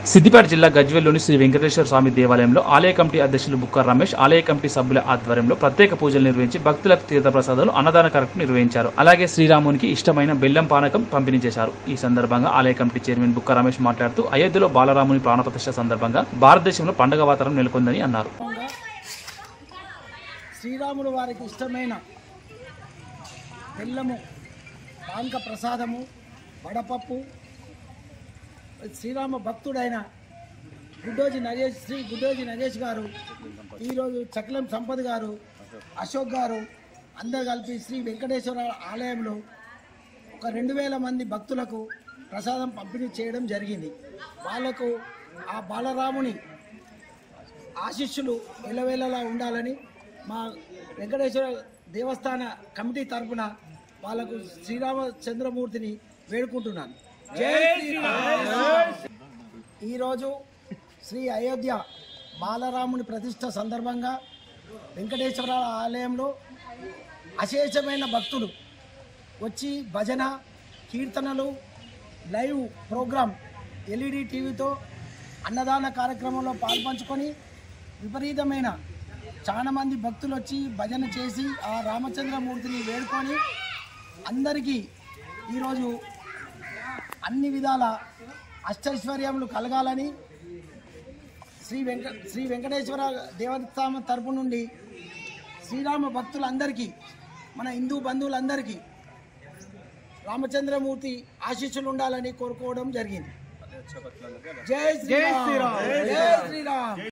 సిద్దిపేట జిల్లా గజ్వేల్లోని శ్రీ వెంకటేశ్వర స్వామి దేవాలయంలో ఆలయ కమిటీ అధ్యక్షులు బుక్క రమేష్, ఆలయ కమిటీ సభ్యుల ఆధ్వర్యంలో ప్రత్యేక పూజలు నిర్వహించి భక్తులకు తీర్థప్రసాదాలు, అన్నదాన కార్యక్రమం నిర్వహించారు. అలాగే శ్రీరామునికి ఇష్టమైన బెల్లం పానకం పంపిణీ చేశారు. ఈ సందర్భంగా ఆలయ కమిటీ చైర్మన్ బుక్క రమేష్ మాట్లాడుతూ అయోధ్యలో బాలరాముని ప్రాణప్రతిష్ఠ సందర్భంగా భారతదేశంలో పండుగ వాతావరణం నెలకొందని అన్నారు. శ్రీరాములు వారికి ఇష్టమైన బెల్లము పానక ప్రసాదము, వడపప్పు, శ్రీరామ భక్తుడైన శ్రీ గుడ్డోజీ నగేష్ గారు, ఈరోజు చక్లం సంపత్ గారు, అశోక్ గారు అందరు కలిపి శ్రీ వెంకటేశ్వర ఆలయంలో ఒక 2000 మంది భక్తులకు ప్రసాదం పంపిణీ చేయడం జరిగింది. వాళ్లకు ఆ బాలరాముని ఆశీస్సులు ఎల్లవేళలా ఉండాలని మా వెంకటేశ్వర దేవస్థాన కమిటీ తరఫున వాళ్ళకు శ్రీరామచంద్రమూర్తిని వేడుకుంటున్నాను. జై శ్రీరామ్. ఈరోజు శ్రీ అయోధ్య బాలరాముని ప్రతిష్ఠ సందర్భంగా వెంకటేశ్వర ఆలయంలో అశేషమైన భక్తులు వచ్చి భజన, కీర్తనలు, లైవ్ ప్రోగ్రాం, ఎల్ఈడి టీవీతో అన్నదాన కార్యక్రమంలో పాల్పంచుకొని విపరీతమైన చాలా మంది భక్తులు వచ్చి భజన చేసి ఆ రామచంద్రమూర్తిని వేడుకొని అందరికీ ఈరోజు అన్ని విధాల అష్టైశ్వర్యములు కలగాలని శ్రీ వెంకటేశ్వర దేవస్థానం తరపు నుండి శ్రీరామ భక్తులందరికీ, మన హిందూ బంధువులందరికీ రామచంద్రమూర్తి ఆశీస్సులు ఉండాలని కోరుకోవడం జరిగింది. జై శ్రీరామ్. జై శ్రీరామ్.